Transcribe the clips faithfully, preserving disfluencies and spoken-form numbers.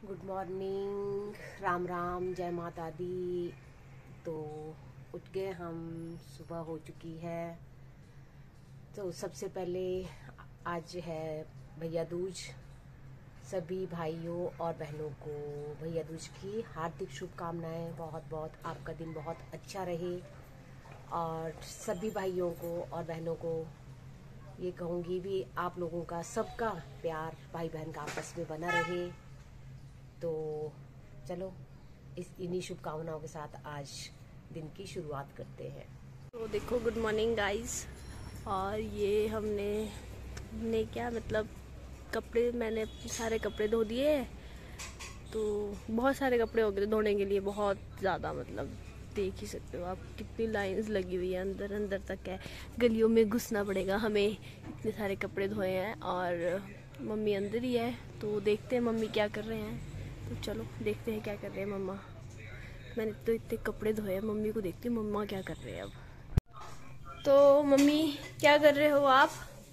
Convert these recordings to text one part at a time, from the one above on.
Good morning, Ram Ram, जय माता दी। तो उठ गए हम, सुबह हो चुकी है। तो सबसे पहले आज है भैया दूज। सभी भाइयों और बहनों को भैया दूज की हार्दिक शुभकामनाएं। बहुत बहुत आपका दिन बहुत अच्छा रहे और सभी भाइयों को और बहनों को ये कहूँगी भी आप लोगों का सबका प्यार भाई बहन का आपस में बना रहे। तो चलो इस इन्हीं शुभकामनाओं के साथ आज दिन की शुरुआत करते हैं। तो देखो, गुड मॉर्निंग गाइस। और ये हमने ने क्या मतलब कपड़े, मैंने सारे कपड़े धो दिए। तो बहुत सारे कपड़े हो गए धोने के लिए, बहुत ज़्यादा, मतलब देख ही सकते हो आप कितनी लाइंस लगी हुई है, अंदर अंदर तक है। गलियों में घुसना पड़ेगा हमें, इतने सारे कपड़े धोए हैं। और मम्मी अंदर ही है, तो देखते हैं मम्मी क्या कर रहे हैं। तो चलो देखते हैं क्या कर रहे हैं मम्मा। मैंने तो इतने कपड़े धोए हैं, मम्मी को देखती हूँ मम्मा क्या कर रहे हैं अब। तो मम्मी क्या कर रहे हो आप?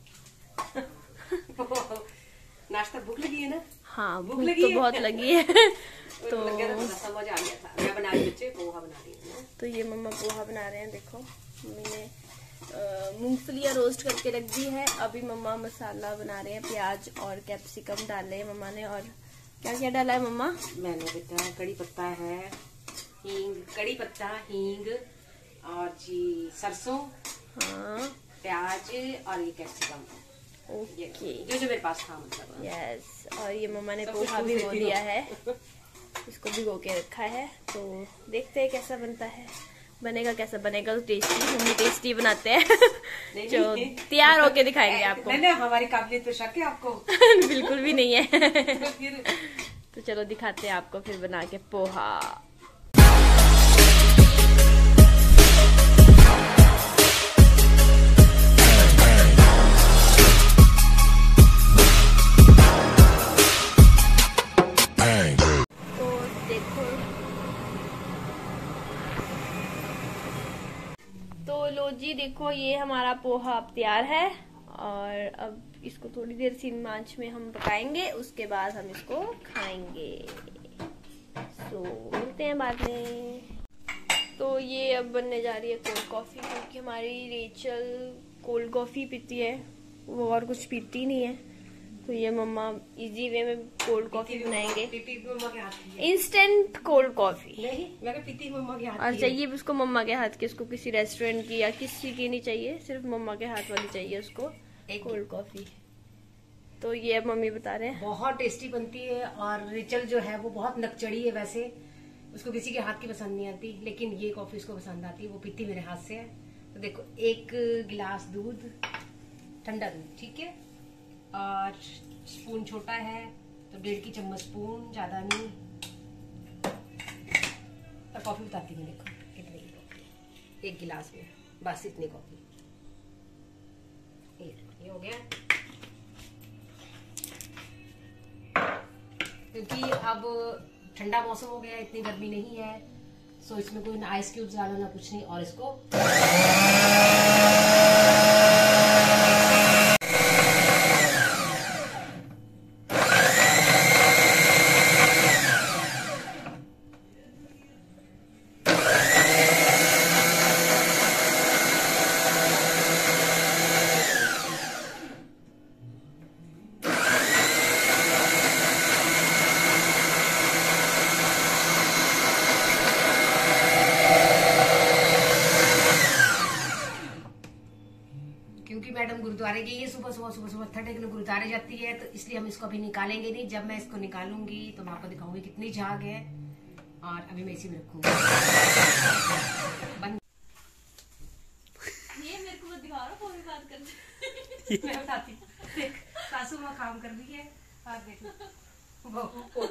नाश्ता भूख लगी है ना? हाँ, भूख तो बहुत लगी है। तो समझ आ गया था, मैं बना रही बच्चे पोहा बना रही हूँ। तो ये मम्मा पोहा बना रहे हैं। देखो मम्मी ने मूंगफलियाँ रोस्ट करके रख दी है। अभी मम्मा मसाला बना रहे हैं, प्याज और कैप्सिकम डाले हैं मम्मा ने। और क्या क्या डाला है मम्मा? मैंने बेटा कड़ी पत्ता है, हींग, कड़ी पत्ता, हींग और जी सरसों, हाँ, प्याज और ये कैप्सिकम। ओके, जो जो मेरे पास था मतलब। यस। और ये मम्मा ने पोहा भिगो दिया है, इसको भिगो के रखा है। तो देखते हैं कैसा बनता है, बनेगा कैसा बनेगा। तो टेस्टी, मम्मी टेस्टी बनाते हैं। जो तैयार होके दिखाएंगे आपको। नहीं नहीं, हमारी काबिलियत पे शक है आपको? बिल्कुल भी नहीं है। तो चलो दिखाते हैं आपको फिर बना के पोहा। तो लो जी, देखो ये हमारा पोहा अब तैयार है। और अब इसको थोड़ी देर सिम आंच में हम पकाएंगे, उसके बाद हम इसको खाएंगे। सो मिलते हैं बाद में। तो ये अब बनने जा रही है कोल्ड कॉफी, क्योंकि हमारी रेचल कोल्ड कॉफी पीती है, वो और कुछ पीती नहीं है। तो ये मम्मा इजी वे में कोल्ड कॉफी बनाएंगे, इंस्टेंट कोल्ड कॉफी। नहीं, मैं पीती मम्मा के हाथ की। और चाहिए भी उसको मम्मा के हाथ की, उसको किसी रेस्टोरेंट की या किसी की नहीं चाहिए, सिर्फ मम्मा के हाथ वाली चाहिए उसको कोल्ड कॉफी। तो ये अब मम्मी बता रहे हैं बहुत टेस्टी बनती है। और रिचल जो है वो बहुत नकचड़ी है, वैसे उसको किसी के हाथ की पसंद नहीं आती, लेकिन ये कॉफी उसको पसंद आती है, वो पीती मेरे हाथ से है। तो देखो, एक गिलास दूध, ठंडा दूध, ठीक है। और स्पून छोटा है तो डेढ़ की चम्मच स्पून, ज्यादा नहीं। और कॉफी बताती हूँ, देखो कितनी कॉफी, एक गिलास में बस इतनी कॉफी। ये, ये हो गया। क्योंकि अब ठंडा मौसम हो गया, इतनी गर्मी नहीं है, सो इसमें कोई ना आइस क्यूब्स डालो ना कुछ नहीं। और इसको मैडम गुरुद्वारे गई है, सुबह सुबह सुबह सुबह मत्था टेकने गुरुद्वारे जाती है, तो इसलिए हम इसको अभी निकालेंगे नहीं। जब मैं इसको निकालूंगी तो मैं आपको दिखाऊंगी कितनी झाग है। और अभी मैं इसी में रखूंगी। ये मेरे को दिखा रहा, कोई बात कर मैं बताती हूँ। सासू माँ काम कर रही है और देखो बहू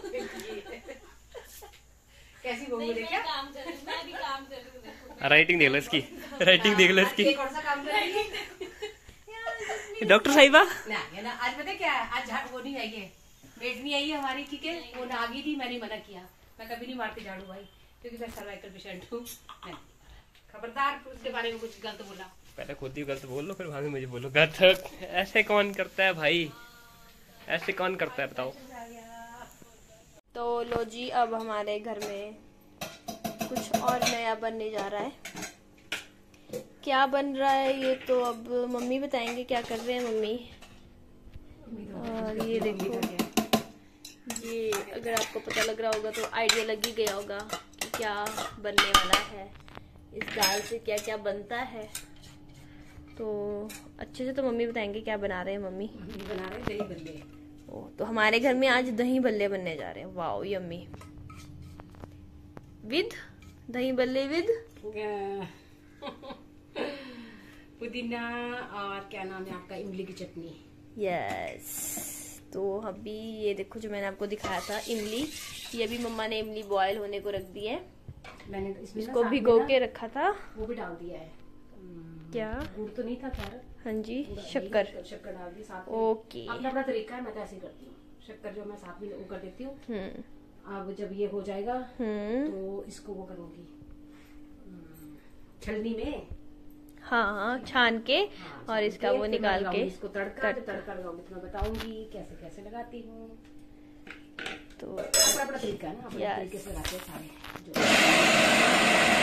कैसी बहू है, क्या काम कर रही हूँ, मैं भी काम कर रही हूँ। राइटिंग देख लो इसकी, राइटिंग देख लो इसकी। कौन सा काम कर रही है डॉक्टर साहिबा ना, है ना। आज पता क्या है, आज झाड़ू वो नहीं आई है, मेड नहीं आई है हमारी, ठीक है। वो ना आ गई थी, मैंने मना किया, मैं कभी नहीं मारती झाड़ू भाई, क्योंकि मैं सर्वाइकल पेशेंट हूँ। खबरदार उसके बारे में कुछ गलत बोला, पहले खुद ही गलत बोल लो, फिर बाद में मुझे बोलो गलत। ऐसे कौन करता है भाई, ऐसे कौन करता है बताओ। तो लो जी, अब हमारे घर में कुछ और नया बनने जा रहा है। क्या बन रहा है ये तो अब मम्मी बताएंगे क्या कर रहे हैं मम्मी। और ये देखो, ये अगर आपको पता लग रहा होगा तो आइडिया लग ही गया होगा कि क्या बनने वाला है, इस दाल से क्या क्या बनता है। तो अच्छे से तो मम्मी बताएंगे क्या बना रहे हैं मम्मी। बना रहे हैं दही बल्ले। ओ, तो हमारे घर में आज दही बल्ले बनने जा रहे हैं। Wow yummy. विद दही बल्ले विद पुदीना और क्या नाम है आपका, इमली की चटनी। यस। तो अभी ये देखो जो मैंने आपको दिखाया था इमली, ये भी मम्मा ने इमली बॉयल होने को रख दी है। मैंने इसको भिगो के रखा था, वो भी डाल दिया है। क्या गुड़ तो नहीं था खैर। हाँ जी, शक्कर शक्कर डाल दी साथ में। ओके। अपना अपना तरीका है, मैं तो ऐसे ही करती हूँ। शक्कर जो मैं साथ में वो कर देती हूँ। हम्म। अब जब ये हो जाएगा हम्म। तो इसको वो करूंगी छलनी में। हाँ हाँ, छान के हाँ, और इसका वो निकाल के इसको तड़का जो तड़का लगाऊंगी तो मैं बताऊंगी कैसे कैसे लगाती हूँ। तो अपना अपना तरीका है ना, अपने Yes. तरीके से लगाते हैं सारे जो।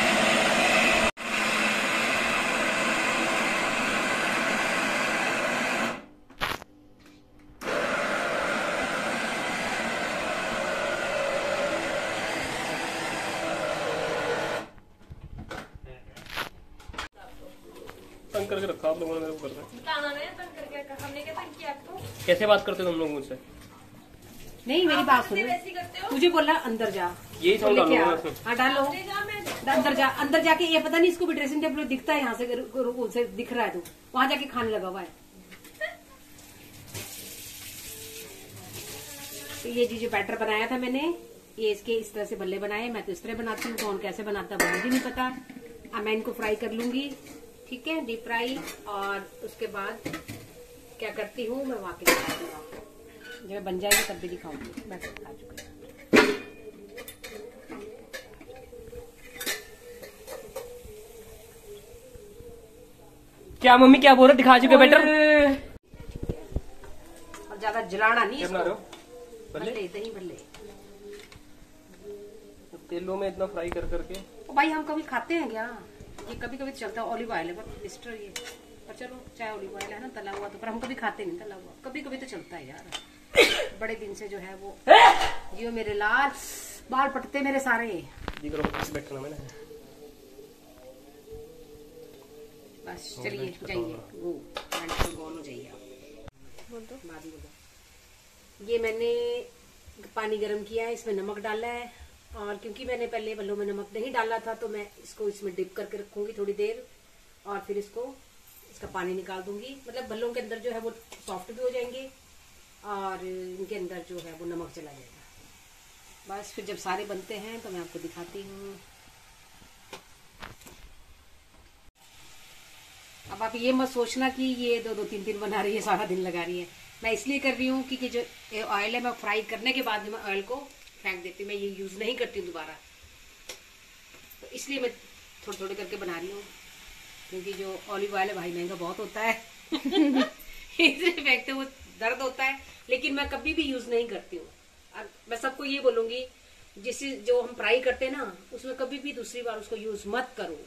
तंग करके रखा आप लोगों ने मेरे को करना। बताना नहीं तंग करके, हमने क्या तंग किया आपको? कैसे बात करते हो तुम लोग मुझसे? नहीं मेरी बात सुनो, वैसे करते हो? मुझे बोला अंदर जा, यही तो समझ लेके लो आ। ना। हाँ डालो, अंदर जा। अंदर जाके ये पता नहीं इसको भी ड्रेसिंग टेबल दिखता है यहाँ से, रुको से दिख रहा है तो वहां जाके खाने लगा हुआ है। तो ये जी जो बैटर बनाया था मैंने, ये इसके इस तरह से बल्ले बनाए। मैं तो इस तरह बनाती हूँ, कौन कैसे बनाता है मुझे नहीं पता। अब मैं इनको फ्राई कर लूंगी, ठीक है, डीप फ्राई। और उसके बाद क्या करती हूँ मैं वहां के दिखाती हूँ आपको। जब बन जाएगी तब भी दिखाऊंगी। मैं खा चुकी हूँ। क्या मम्मी क्या बोल रहे, दिखा चुके बेटर। और ज्यादा जलाना नहीं क्या बना रहे हो? इसको। बल्ले? बल्ले, दही बल्ले। तेलों में इतना फ्राई कर करके। ओ भाई हम कभी खाते हैं क्या? ये कभी कभी चलता है, ऑलिव ऑयल है पर मिस्टर ये। पर चलो चाहे ऑलिव ऑयल है ना तला हुआ, तो पर हम कभी खाते नहीं तला हुआ। कभी कभी तो चलता है यार। बड़े दिन से जो है वो जियो मेरे लाल, बाल पटते मेरे सारे। जी करो बैठना मैंने। बस चलिए जाइए, वो गौन हो जाइए आप। बोल दो। बाद में बोलो। ये मैंने पानी गर्म किया है, इसमें नमक डाला है। और क्योंकि मैंने पहले बल्लों में नमक नहीं डाला था तो मैं इसको इसमें डिप करके रखूंगी थोड़ी देर, और फिर इसको इसका पानी निकाल दूंगी। मतलब बल्लों के अंदर जो है वो सॉफ्ट भी हो जाएंगे और इनके अंदर जो है वो नमक चला जाएगा। बस फिर जब सारे बनते हैं तो मैं आपको दिखाती हूँ। अब आप ये मत सोचना कि ये दो दो तीन तीन बना रही है, सारा दिन लगा रही है। मैं इसलिए कर रही हूँ क्योंकि जो ऑयल है मैं फ्राई करने के बाद मैं ऑयल को फेंक देती हूँ, मैं ये यूज नहीं करती हूँ दोबारा। तो इसलिए मैं थोड़े थोड़े करके बना रही हूँ, क्योंकि जो ऑलिव ऑयल है भाई महंगा बहुत होता है। इसलिए फेंकते वो दर्द होता है, लेकिन मैं कभी भी यूज नहीं करती हूँ। मैं सबको ये बोलूंगी, जिससे जो हम फ्राई करते हैं ना उसमें कभी भी दूसरी बार उसको यूज मत करो।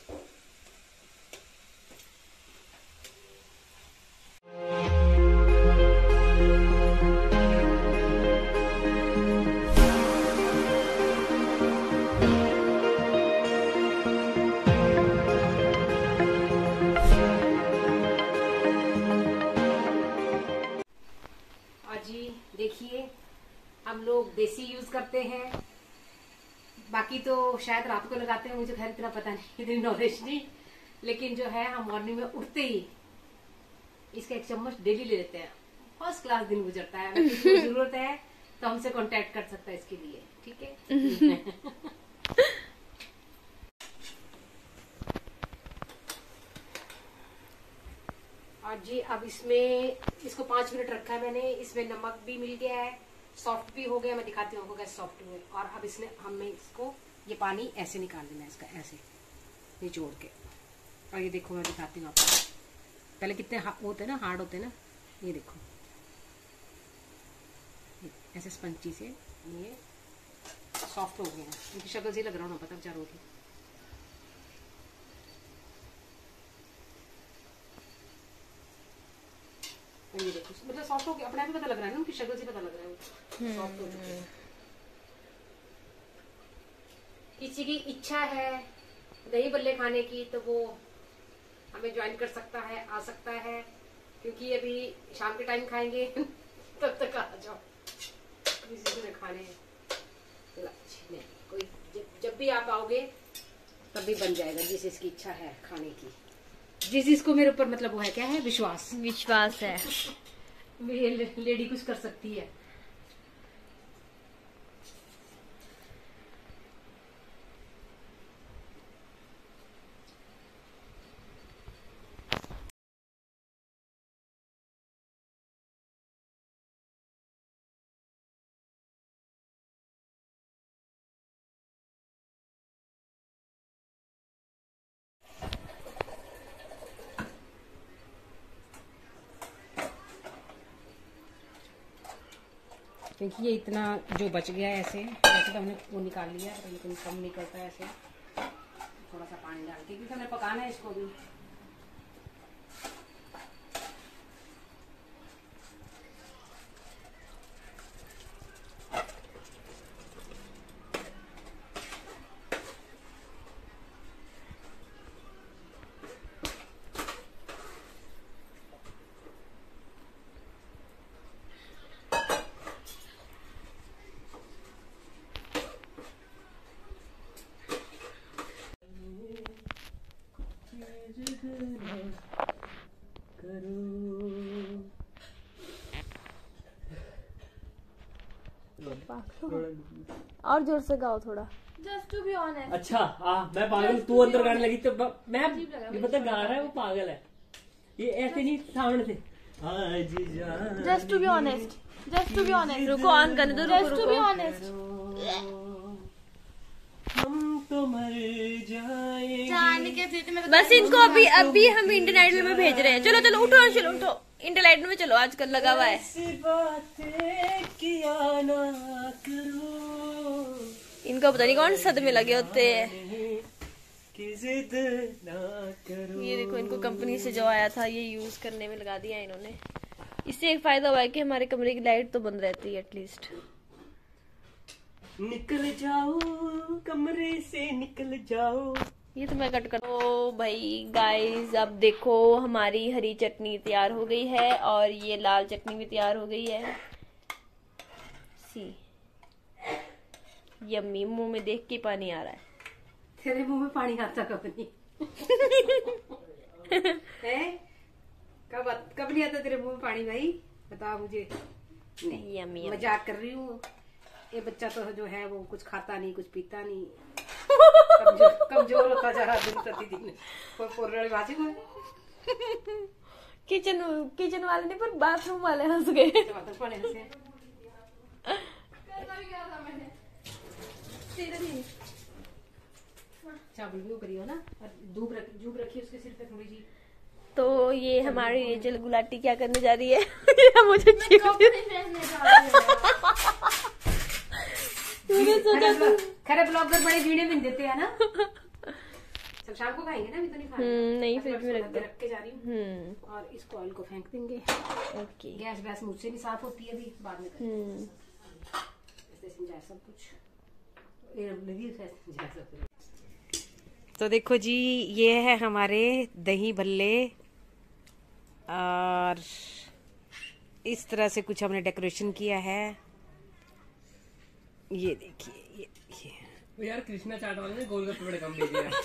जी देखिए, हम लोग देसी यूज करते हैं, बाकी तो शायद रात को लगाते हैं, मुझे खैर इतना पता नहीं, इतनी नॉलेज नहीं। लेकिन जो है हम मॉर्निंग में उठते ही इसका एक चम्मच डेली ले लेते हैं। फर्स्ट क्लास दिन गुजरता है। अगर किसी को जरूरत है तो हमसे कांटेक्ट कर सकता है इसके लिए, ठीक है। और जी अब इसमें इसको पांच मिनट रखा है मैंने, इसमें नमक भी मिल गया है, सॉफ्ट भी हो गया। मैं दिखाती हूँ आपको कैसे सॉफ्ट हुए। और अब इसमें हमें इसको ये पानी ऐसे निकाल देना है, इसका ऐसे निचोड़ के। और ये देखो मैं दिखाती हूँ आपको, पहले कितने होते हैं ना, हार्ड होते हैं ना, ये देखो ऐसे स्पंची से ये सॉफ्ट हो गए हैं, उनकी शक्ल से लग रहा होना पता बेचारों की। ये देखो मतलब सॉफ्ट हो गया, अपने आप ही पता लग रहा है ना, उनकी शक्ल से पता लग रहा है सॉफ्ट हो चुके हैं। किसी की इच्छा है दही बल्ले खाने की तो वो हमें ज्वाइन कर सकता है, आ सकता है, क्योंकि अभी शाम के टाइम खाएंगे तब तक आ जाओ। किसी को खाने नहीं, कोई जब, जब भी आप आओगे तब भी बन जाएगा, जिस इसकी इच्छा है खाने की, जिस इसको मेरे ऊपर मतलब वो है क्या है विश्वास विश्वास है मेरी लेडी कुछ कर सकती है। क्योंकि ये इतना जो बच गया है ऐसे वैसे तो हमने वो निकाल लिया है, लेकिन कम निकलता है ऐसे, थोड़ा सा पानी डाल के, क्योंकि हमें पकाना है इसको भी। और जोर से गाओ थोड़ा। Just to be honest. अच्छा हाँ, मैं पागल, तू अंदर गाने लगी तो ब- मैं ये पता गा रहा है वो पागल है, ये ऐसे नहीं साउंड से। आज जान Just to be honest. Just to be honest. रुको ऑन करने दो, रुको Just to be रुको। honest. हम तो मर जाएंगे। जाने के फिर मैं बस इनको अभी अभी हम इंडियन आइडल में भेज रहे हैं। चलो चलो उठो चलो उठो, इंडियन आइडल में चलो, आजकल लगा हुआ है। ऐसी बातें किया ना करो, इनको पता नहीं कौन सदमे लगे होते हैं। कि जिद ना करो। ये देखो, इनको कंपनी से जो आया था ये यूज करने में लगा दिया इन्होंने। इससे एक फायदा हुआ है कि हमारे कमरे की लाइट तो बंद रहती है एटलीस्ट। निकल जाओ कमरे से, निकल जाओ। ये तो मैं कट कर। ओ भाई गाइस, अब देखो हमारी हरी चटनी तैयार हो गई है और ये लाल चटनी भी तैयार हो गई है। सी यम्मी, मुंह में देख के पानी आ रहा है। तेरे मुंह में पानी आता कब नहीं है? कब कब नहीं आता तेरे मुंह में पानी भाई, बता मुझे। नहीं यम्मी मजाक कर रही हूँ। ये बच्चा तो जो है वो कुछ खाता नहीं, कुछ पीता नहीं, कमजोर कमजोर होता जा रहा दिन प्रतिदिन। बाजी को किचन किचन वाले नहीं पर बाथरूम वाले हंस गए। चावल भी करी हो ना, धूप रख धूप रखी उसके सिर पे थोड़ी सी। तो ये हमारी रेचल गुलाटी क्या करने जा रही है? ये मुझे खरे ब्लॉगर बड़े वीडियो में देते हैं ना। सब शाम को खाएंगे ना, अभी तो नहीं खाएंगे। हम्म नहीं, फिर भी रख रख के जा रही हूँ। हम्म और इसको ऑयल को फेंक देंगे। ओके। गैस वैस मुझसे नहीं साफ होती है, अभी बाद में करेंगे। हम्म ऐसे समझाया सब कुछ। तो देखो जी, ये है हमारे दही भल्ले और इस तरह से कुछ हमने डेकोरेशन किया है। ये देखिए, ये ये यार कृष्णा चाट वाले ने गोलगप्पे बड़े कम भेजे हैं।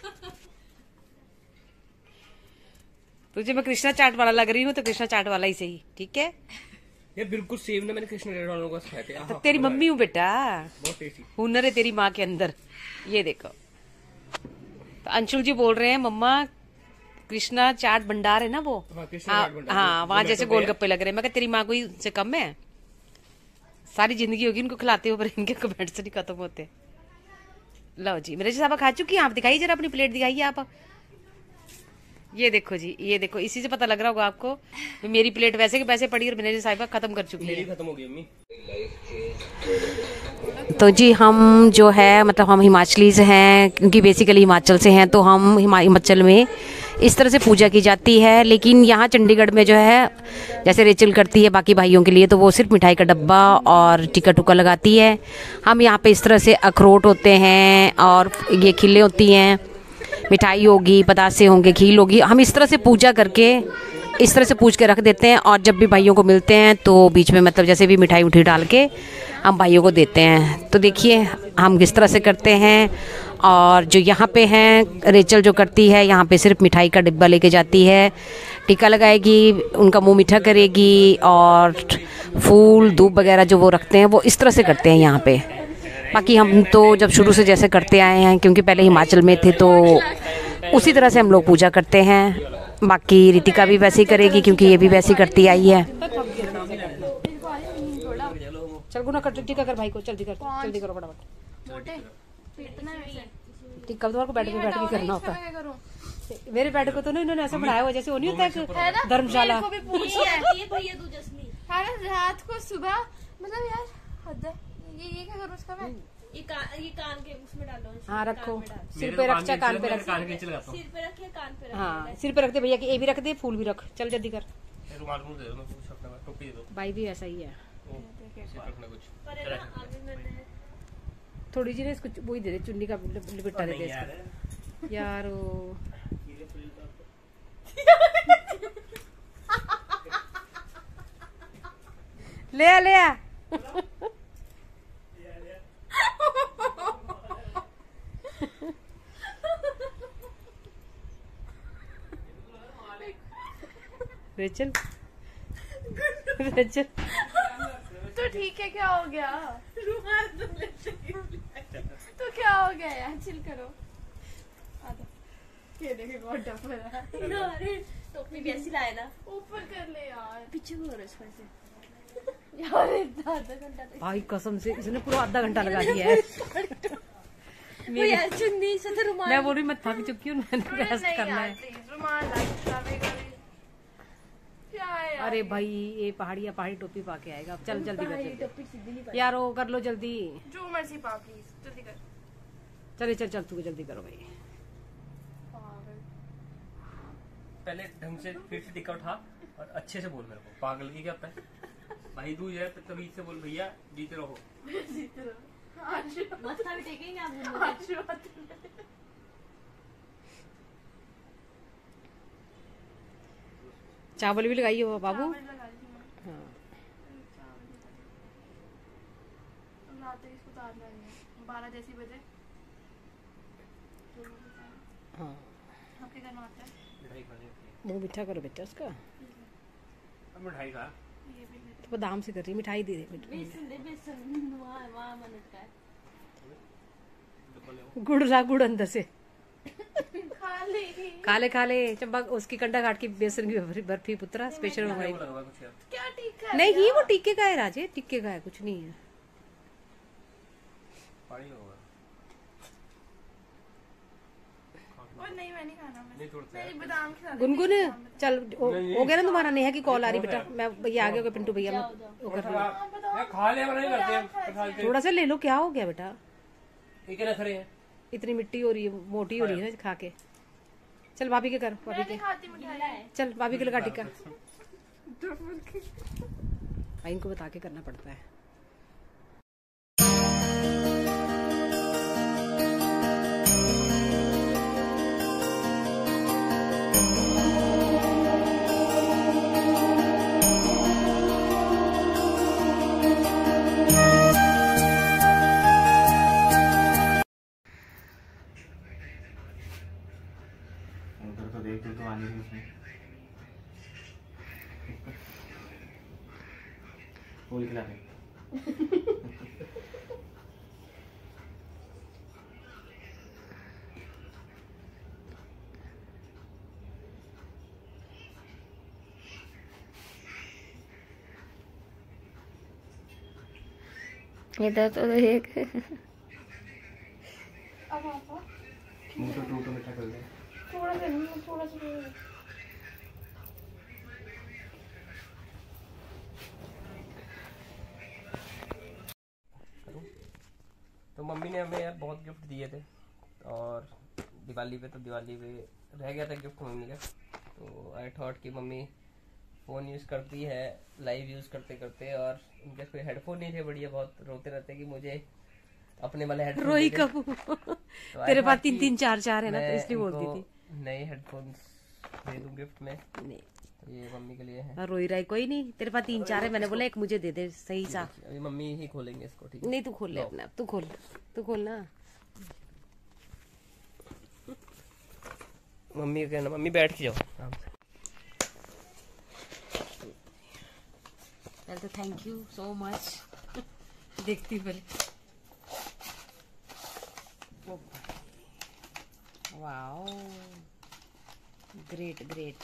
तुझे मैं कृष्णा चाट वाला लग रही हूँ तो कृष्णा चाट वाला ही सही, ठीक है। ये बिल्कुल सेम ना, मैंने कृष्णा चाट वालों को खाए थे। तो तेरी मम्मी हूँ बेटा, बहुत टेस्टी हुनर है तेरी माँ के अंदर। ये देखो, तो अंशुल जी बोल रहे हैं मम्मा कृष्णा चाट भंडार है ना वो, हाँ, कृष्णा हाँ, चाट भंडार, हाँ वो वहाँ मैं जैसे तो गया। गोलगप्पे लग रहे हैं। मैं कहा तेरी माँ कोई से कम है, सारी जिंदगी होगी इनको खिलाते हुए, पर इनके कमेंट्स नहीं खत्म होते। लो जी, मेरे साहब खा चुकी हैं आप, दिखाइए जरा अपनी प्लेट दिखाइए आप। ये देखो जी, ये देखो, इसी से पता लग रहा होगा आपको मेरी प्लेट वैसे के पैसे पड़ी और मेरे साहिबा खत्म कर चुकी मेरी है। खत्म हो गई अम्मी। तो जी हम जो है मतलब हम हिमाचलीज हैं, क्योंकि बेसिकली हिमाचल से हैं, तो हम हिमा- हिमाचल में इस तरह से पूजा की जाती है। लेकिन यहाँ चंडीगढ़ में जो है जैसे रेचल करती है बाकी भाइयों के लिए, तो वो सिर्फ मिठाई का डब्बा और टिक्का टुक्का लगाती है। हम यहाँ पे इस तरह से अखरोट होते हैं और ये खिल्ले होती हैं, मिठाई होगी, पतासे होंगे, खील होगी, हम इस तरह से पूजा करके इस तरह से पूछ के रख देते हैं। और जब भी भाइयों को मिलते हैं तो बीच में मतलब जैसे भी मिठाई उठी डाल के हम भाइयों को देते हैं। तो देखिए हम किस तरह से करते हैं। और जो यहाँ पे हैं रेचल जो करती है, यहाँ पे सिर्फ मिठाई का डिब्बा लेके जाती है, टीका लगाएगी, उनका मुंह मीठा करेगी और फूल धूप वगैरह जो वो रखते हैं वो इस तरह से करते हैं यहाँ पे। बाकी हम तो जब शुरू से जैसे करते आए हैं, क्योंकि पहले हिमाचल में थे, तो उसी तरह से हम लोग पूजा करते हैं। बाकी रितिका भी वैसे ही करेगी क्योंकि ये भी वैसे ही करती आई है। चल गुना कर टिक्का कर भाई को, जल्दी कर, जल्दी करो फटाफट। टिक्का तुम्हारे को बैठ के बैठ के करना होता है। मेरे बैठ को तो ना इन्होंने ऐसा बनाया हुआ जैसे वो नहीं होता है धर्मशाला। रात को सुबह मतलब यार हद है। ये ये क्या करूँ उसका मैं? ये कान ये कान के उसमें डालो। हाँ रखो, सिर पे रख, चाहे कान पे रख। सिर पे रखे, कान पे रखे। हाँ सिर पे रख दे भैया की, ये भी रख दे, फूल भी रख। चल जल्दी कर, भाई भी ऐसा ही है। थोड़ी जी ना इसको वही दे दे, चुन्नी का लिपटा दे दे इसको यार। वो ले आ, ले आ। रेचल रेचल तो ठीक है, क्या हो गया? तो क्या हो गया यार, चिल करो। ये देखे बहुत टफ है। अरे टोपी भी ऐसी लाए ना, ऊपर कर ले यार, पीछे को करो इसको ऐसे। यार इतना आधा घंटा तक भाई कसम से इसने पूरा आधा घंटा लगा दिया है। वो यार चुन्नी से तो रुमाल। मैं बोल रही मैं थक चुकी हूँ, मैंने रेस्ट करना है। रुमाल अरे भाई ये पहाड़ी पहाड़ी टोपी पा के आएगा। चल जल्दी कर, जल्दी यार वो कर लो जल्दी, जो मर्जी पा प्लीज, जल्दी कर। चले चल चल तू जल्दी करो भाई। पहले ढंग से फिर से टिक्का उठा और अच्छे से बोल मेरे को, पागल की क्या होता है भाई दूज है तभी से बोल भैया जीते रहो। मत्था भी टेकेंगे आप। चावल भी लगाइए हो बाबू। हाँ बारह जैसी बजे हाँ आपके घर में आता है। मुँह मीठा करो बेटा उसका। मिठाई खा, तो बादाम से कर रही मिठाई दे दे। बेसन दे, बेसन वहाँ वहाँ मन का है। गुड़ ला, गुड़ अंदर से खा ले खा ले खा ले। चंबा उसकी कंडा काट की बेसन की बर्फी पुत्रा स्पेशल मंगवाई। क्या टीका है? नहीं ये वो टिक्के का है राजे, टिक्के का है, कुछ नहीं है। और नहीं मैं नहीं खाना, मैं मेरी बादाम खिला दे। गुनगुन चल हो हो गया ना तुम्हारा, नेहा की कॉल आ रही बेटा। मैं भैया आ गया पिंटू भैया, मैं वो कर रही हूँ। खा ले नहीं करते, थोड़ा सा ले लो, क्या हो गया बेटा? ये क्या रख रहे हैं? इतनी मिट्टी हो रही है, मोटी हो रही है ना खा के। चल भाभी के कर, भाभी के खाती मिठाई। चल भाभी के लगा टिक्का। भाई इनको बता के करना पड़ता है। तो देख तो आने की उसमें फूल खिला दे। इधर तो देख। अब आप मुंह तो टूटो मीठा कर दे। थोड़ा सा थोड़ा सा तो मम्मी ने हमें यार बहुत गिफ्ट दिए थे, और दिवाली पे तो दिवाली पे रह गया था गिफ्ट मम्मी का। तो आई थॉट कि मम्मी फ़ोन यूज़ करती है लाइव यूज़ करते करते, और उनके कोई हेडफोन नहीं थे बढ़िया, बहुत रोते रहते कि मुझे अपने वाले हेडफोन रोई दे दे। कब तो I तेरे पास thought तीन कि तीन चार चार है ना, तो मैं इसलिए बोलती इनको थी। नए हेडफोन्स दे दूं गिफ्ट में, नहीं, तो ये मम्मी के लिए है। हाँ, रोई राई कोई नहीं, तेरे पास तीन चार है, मैंने बोला एक मुझे दे दे सही सा। अभी मम्मी ही खोलेंगे इसको, ठीक है? नहीं तू खोल ले अपना, तू खोल, तू खोल ना। मम्मी का कहना, मम्मी बैठ के जाओ आराम से। पहले तो थैंक यू सो मच। देखती पहले। Wow, great great.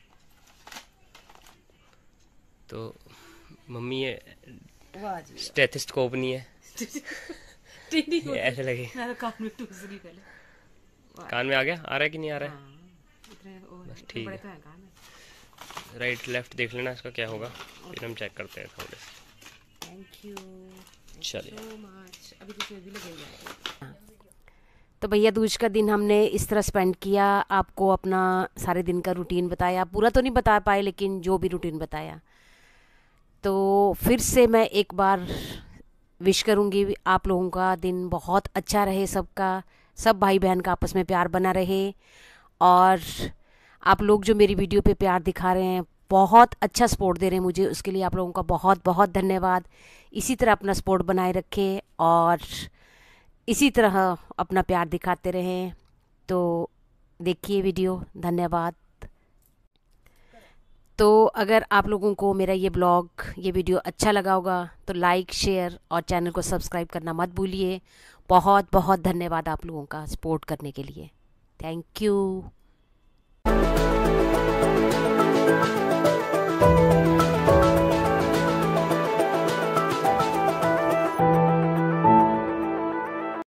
तो मम्मी ये वाह जी, स्टेथोस्कोप नहीं है, टीनी ये ऐसे लगे मैं तो कान में टूस रही पहले। कान में आ गया, आ रहा है कि नहीं आ रहा है? हाँ, इतने वो बस इतने ठीक बड़े है। तो हैं कान में। राइट लेफ्ट देख लेना इसका क्या होगा, फिर हम चेक करते हैं थोड़े। थैंक यू चलिए। So much. अभी कुछ भी लगेगा। तो भैया दूज का दिन हमने इस तरह स्पेंड किया, आपको अपना सारे दिन का रूटीन बताया, पूरा तो नहीं बता पाए लेकिन जो भी रूटीन बताया। तो फिर से मैं एक बार विश करूँगी आप लोगों का दिन बहुत अच्छा रहे, सबका, सब भाई बहन का आपस में प्यार बना रहे। और आप लोग जो मेरी वीडियो पे प्यार दिखा रहे हैं, बहुत अच्छा सपोर्ट दे रहे हैं मुझे, उसके लिए आप लोगों का बहुत बहुत धन्यवाद। इसी तरह अपना सपोर्ट बनाए रखें और इसी तरह अपना प्यार दिखाते रहें। तो देखिए वीडियो, धन्यवाद। तो अगर आप लोगों को मेरा ये ब्लॉग, ये वीडियो अच्छा लगा होगा तो लाइक, शेयर और चैनल को सब्सक्राइब करना मत भूलिए। बहुत बहुत धन्यवाद आप लोगों का सपोर्ट करने के लिए। Thank you.